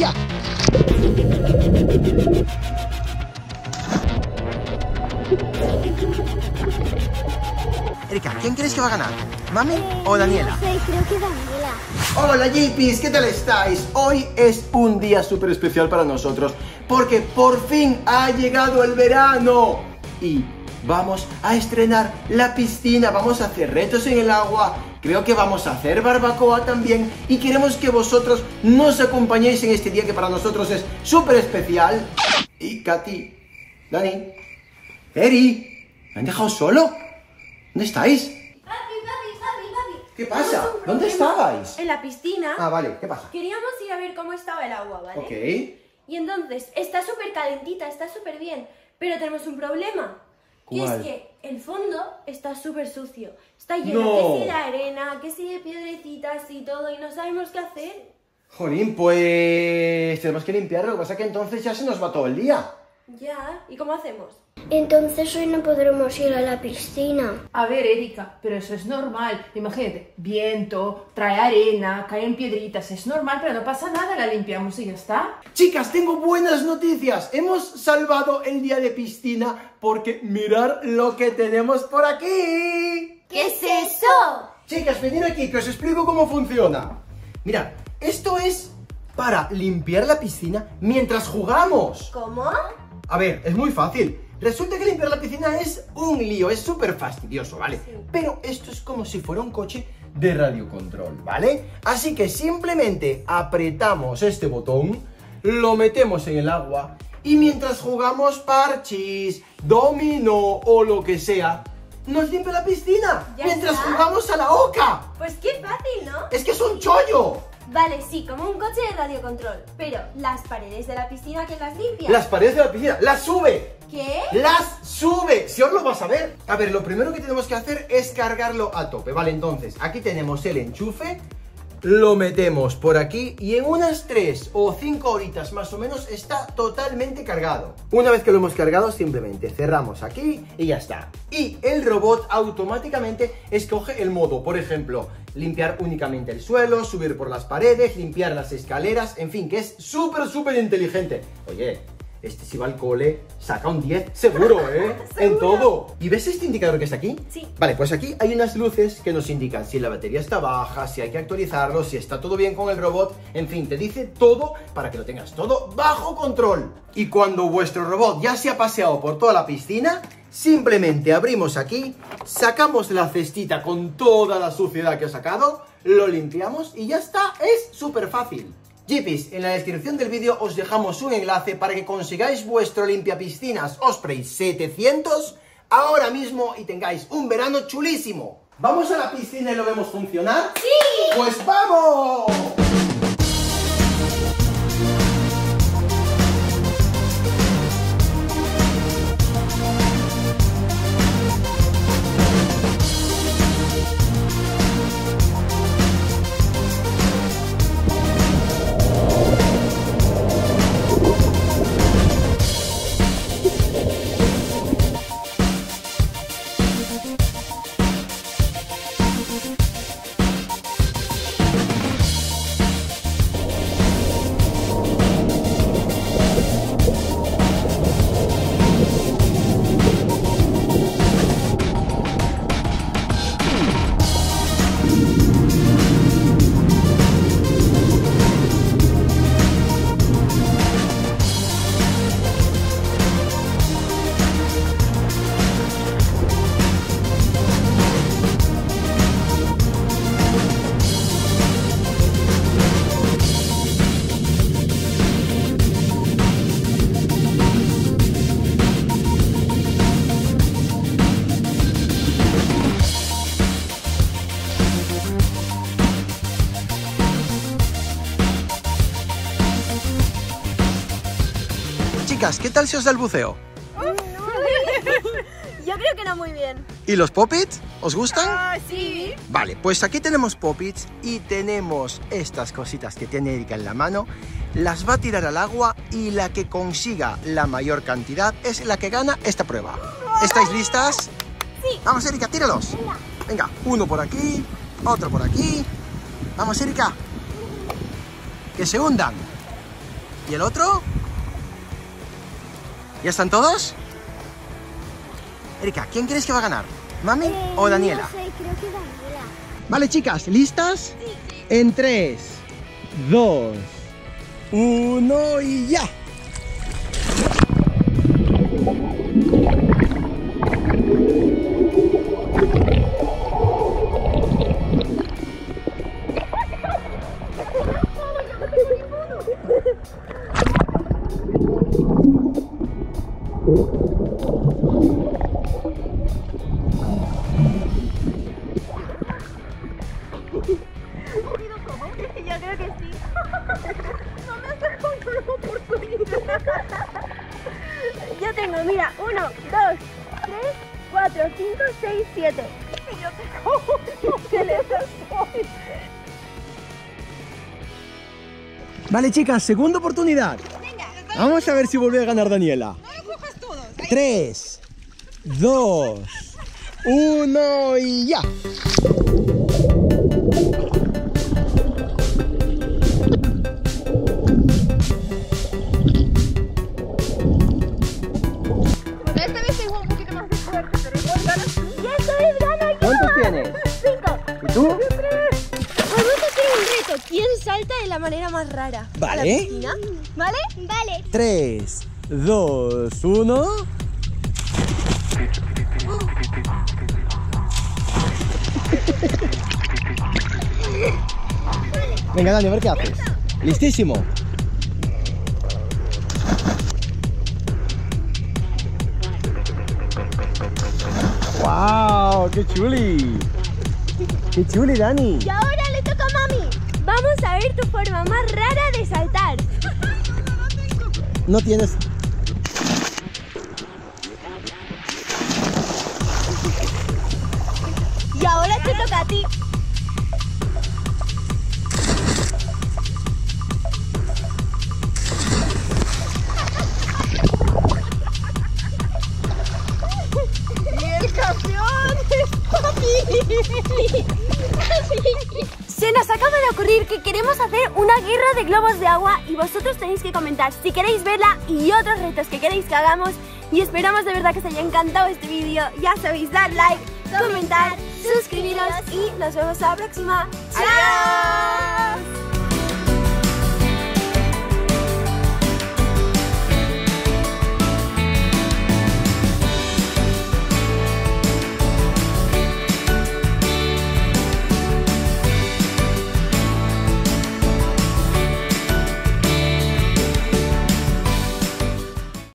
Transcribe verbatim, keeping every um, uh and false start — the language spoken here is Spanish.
ya! Erika, ¿quién crees que va a ganar? ¿Mami Eh, o Daniela? No sé, creo que Daniela. Hola Jeepies, ¿qué tal estáis? Hoy es un día súper especial para nosotros porque por fin ha llegado el verano y vamos a estrenar la piscina, vamos a hacer retos en el agua, creo que vamos a hacer barbacoa también y queremos que vosotros nos acompañéis en este día que para nosotros es súper especial. Y Katy, Dani, Eri, ¿me han dejado solo? ¿Dónde estáis? Papi, papi, papi, papi. ¿Qué pasa? Tenemos un ¿Dónde problema. estabais? En la piscina. Ah, vale, ¿qué pasa? Queríamos ir a ver cómo estaba el agua, ¿vale? Ok. Y entonces, está súper calentita, está súper bien, pero tenemos un problema. Y es ¿Cuál? que el fondo está súper sucio. Está lleno No. que si de arena, que si de piedrecitas y todo, y no sabemos qué hacer. Jolín, pues tenemos que limpiarlo, lo que pasa es que entonces ya se nos va todo el día. Ya, ¿y cómo hacemos? Entonces hoy no podremos ir a la piscina. A ver, Erika, pero eso es normal. Imagínate, viento, trae arena, caen piedritas, es normal, pero no pasa nada, la limpiamos y ya está. Chicas, tengo buenas noticias. Hemos salvado el día de piscina porque mirad lo que tenemos por aquí. ¿Qué es eso? Chicas, venid aquí que os explico cómo funciona. Mirad, esto es para limpiar la piscina mientras jugamos. ¿Cómo? A ver, es muy fácil. Resulta que limpiar la piscina es un lío, es súper fastidioso, ¿vale? Sí. Pero esto es como si fuera un coche de radiocontrol, ¿vale? Así que simplemente apretamos este botón, lo metemos en el agua y mientras jugamos parchís, dominó o lo que sea, nos limpia la piscina ¿Ya mientras está? jugamos a la oca. Pues qué fácil, ¿no? Es que es un chollo. Vale, sí, como un coche de radiocontrol. Pero, ¿las paredes de la piscina quién las limpia? Las paredes de la piscina, las sube. ¿Qué? ¡Las sube! Si os lo vas a ver. A ver, lo primero que tenemos que hacer es cargarlo a tope, ¿vale? Entonces, aquí tenemos el enchufe. Lo metemos por aquí y en unas tres o cinco horitas más o menos está totalmente cargado. Una vez que lo hemos cargado, simplemente cerramos aquí y ya está. Y el robot automáticamente escoge el modo, por ejemplo, limpiar únicamente el suelo, subir por las paredes, limpiar las escaleras, en fin, que es súper, súper inteligente. Oye, este si va al cole saca un diez seguro, ¿eh? En todo. ¿Y ves este indicador que está aquí? Sí. Vale, pues aquí hay unas luces que nos indican si la batería está baja, si hay que actualizarlo, si está todo bien con el robot. En fin, te dice todo para que lo tengas todo bajo control. Y cuando vuestro robot ya se ha paseado por toda la piscina, simplemente abrimos aquí, sacamos la cestita con toda la suciedad que ha sacado, lo limpiamos y ya está. Es súper fácil. Jeepies, en la descripción del vídeo os dejamos un enlace para que consigáis vuestro limpiapiscinas Osprey setecientos ahora mismo y tengáis un verano chulísimo. ¿Vamos a la piscina y lo vemos funcionar? ¡Sí! ¡Pues vamos! Chicas, ¿qué tal si os da el buceo? Yo creo que no muy bien. ¿Y los Poppits? ¿Os gustan? Ah, sí. Vale, pues aquí tenemos Poppits y tenemos estas cositas que tiene Erika en la mano. Las va a tirar al agua y la que consiga la mayor cantidad es la que gana esta prueba. ¿Estáis listas? Sí. Vamos, Erika, tíralos. Venga. Venga, uno por aquí, otro por aquí. Vamos, Erika. Que se hundan. ¿Y el otro? ¿Ya están todos? Erika, ¿quién crees que va a ganar? ¿Mami Eh, o Daniela? No sé, creo que Daniela. Vale, chicas, ¿listas? Sí. En tres, dos, uno y ya. Yo creo que sí. No me has dejado una oportunidad. Yo tengo, mira, uno, dos, tres, cuatro, cinco, seis, siete. Y yo tengo uno. ¿Qué le das hoy? Vale, chicas, segunda oportunidad. Venga, Vamos a ver si vuelve a ganar Daniela. no lo cojas todos. Ahí. Tres, dos, uno y ya. Esta vez tengo un poquito más de suerte, pero igual ganas tú. ¡Y esto es gana yo! ¿Cuántos tienes? ¡Cinco! ¿Y tú? Vamos a hacer un reto. ¿Quién salta de la manera más rara? Vale. A la piscina. ¿Vale? Vale. Tres, dos, uno. Venga, Dani, a ver qué haces. Listísimo. ¡Wow! ¡Qué chuli! ¡Qué chuli, Dani! Y ahora le toca a mami. Vamos a ver tu forma más rara de saltar. No tienes... Y ahora te toca a ti. Y el campeón es papi. Se nos acaba de ocurrir que queremos hacer una guerra de globos de agua y vosotros tenéis que comentar si queréis verla y otros retos que queréis que hagamos. Y esperamos de verdad que os haya encantado este vídeo. Ya sabéis, dar like, comentar, suscribiros y nos vemos a la próxima. ¡Chao!